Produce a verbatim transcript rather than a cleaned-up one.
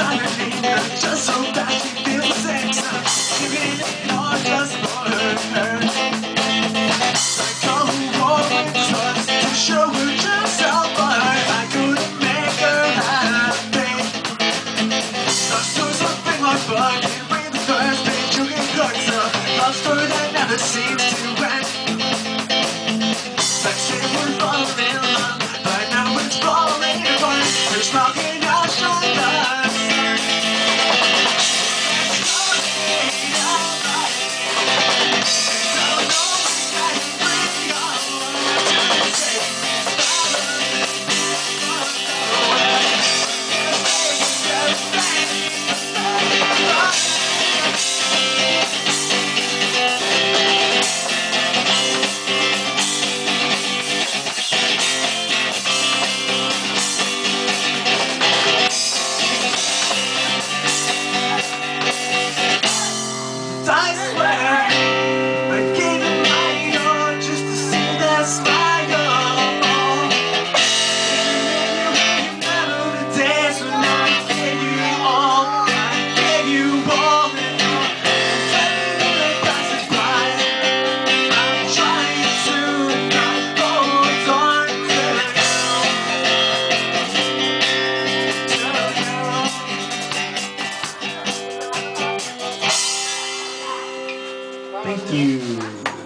Just so that she feels sex. Giving it all just for her. Like all who always was to show her just how far I couldn't make her happy. I saw something like fun and read the first page. You get close, a love story that never seems to end. Like say we're falling in love, but now it's falling apart. We're smoking our shoulders. I swear I gave it my all just to see that smile. You remember the days when I gave you all, I gave you all, and everything that passes by. I'm trying to not hold on to you. Thank you.